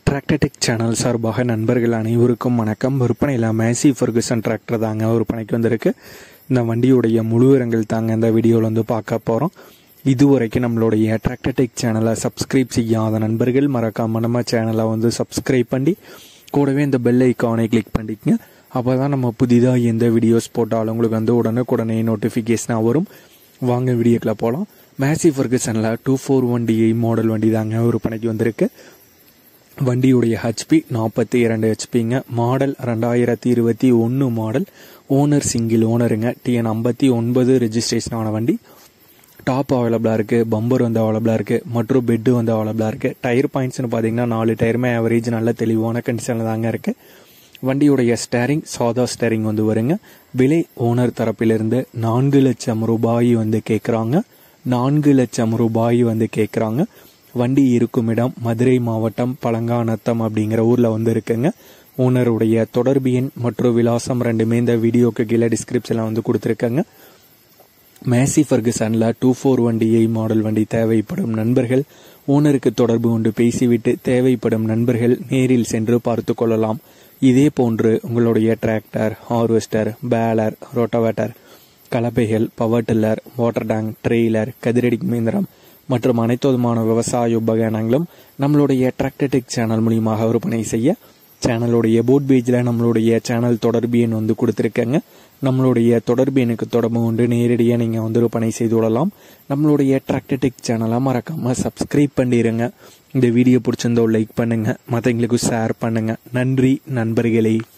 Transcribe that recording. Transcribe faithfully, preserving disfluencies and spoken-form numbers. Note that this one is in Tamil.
டிராக்டர்டெக் சேனல் சார்பாக நண்பர்கள் அனைவருக்கும் வணக்கம். விற்பனையில் மேசி ஃபெர்குசன் டிராக்டர் தாங்க விற்பனைக்கு வந்திருக்கு. இந்த வண்டியுடைய முழு விவரங்கள் தாங்க இந்த வீடியோவில் வந்து பார்க்க போகிறோம். இதுவரைக்கும் நம்மளுடைய டிராக்டர்டெக் சேனலை சப்ஸ்கிரைப் செய்யாத நண்பர்கள் மறக்காம நம்ம சேனலை வந்து சப்ஸ்கிரைப் பண்ணி கூடவே இந்த பெல் ஐக்கானை கிளிக் பண்ணிக்கங்க. அப்போ தான் நம்ம புதிதாக எந்த வீடியோஸ் போட்டாலும் உங்களுக்கு வந்து உடனுக்குடனே நோட்டிஃபிகேஷனாக வரும். வாங்க வீடியோக்குள்ள போகலாம். மேசி ஃபெர்குசனில் two four one DI model வண்டி தாங்க விற்பனைக்கு வந்திருக்கு. வண்டியுடைய ஹெச்பி நாற்பத்தி இரண்டு ஹெச்பிங்க. மாடல் ரெண்டாயிரத்தி இருபத்தி ஒன்று மாடல். ஓனர் சிங்கிள் ஓனருங்க. டிஎன் ஐம்பத்தி ஒன்பது ரெஜிஸ்ட்ரேஷனான வண்டி. டாப் அவைலபிளாக இருக்குது, பம்பர் வந்து அவைலபிளாக இருக்குது, மற்றும் பெட்டு வந்து அவைலபிளாக இருக்குது. டயர் பாயிண்ட்ஸ்னு பார்த்தீங்கன்னா நாலு டயருமே ஆவரேஜ் நல்ல தெளிவான கண்டிஷனில் தாங்க இருக்குது. வண்டியுடைய ஸ்டேரிங் சாதா ஸ்டேரிங் வந்து வருங்க. விலை ஓனர் தரப்பிலிருந்து நான்கு லட்சம் ரூபாய் வந்து கேட்குறாங்க. நான்கு லட்சம் ரூபாய் வந்து கேட்குறாங்க. வண்டி இருக்கும் இடம் மதுரை மாவட்டம் பழங்காநத்தம் அப்படிங்கிற ஊரில் வந்து இருக்குங்க. ஓனருடைய தொடர்பு எண் மற்றும் விலாசம் ரெண்டுமே இந்த வீடியோக்கு கீழே டிஸ்கிரிப்ஷனில் வந்து கொடுத்துருக்கேங்க. மேசி ஃபெர்குசனில் two four one DI model வண்டி தேவைப்படும் நண்பர்கள் ஓனருக்கு தொடர்பு கொண்டு பேசிவிட்டு தேவைப்படும் நண்பர்கள் நேரில் சென்று பார்த்து கொள்ளலாம். இதே போன்று உங்களுடைய டிராக்டர், ஹார்வெஸ்டர், பேலர், ரோட்டோவேட்டர், கலப்பைகள், power tiller, water tank, trailer, கதிரடி இயந்திரம் மற்றும் அனைத்து விதமான விவசாய உபகரணங்களும் நம்மளுடைய டிராக்டர்டெக் சேனல் மூலியமாக விற்பனை செய்ய சேனலுடைய போட் பேஜில் நம்மளுடைய சேனல் தொடர்பு எண் வந்து கொடுத்துருக்கேங்க. நம்மளுடைய தொடர்பு எண்ணுக்கு தொடர்பு கொண்டு நேரடியாக நீங்கள் வந்து விற்பனை செய்து கொள்ளலாம். நம்மளுடைய டிராக்டர்டெக் சேனலை மறக்காமல் சப்ஸ்கிரைப் பண்ணிடுங்க. இந்த வீடியோ பிடிச்சிருந்தோ லைக் பண்ணுங்கள், மற்றவங்களுக்கு ஷேர் பண்ணுங்கள். நன்றி நண்பர்களே.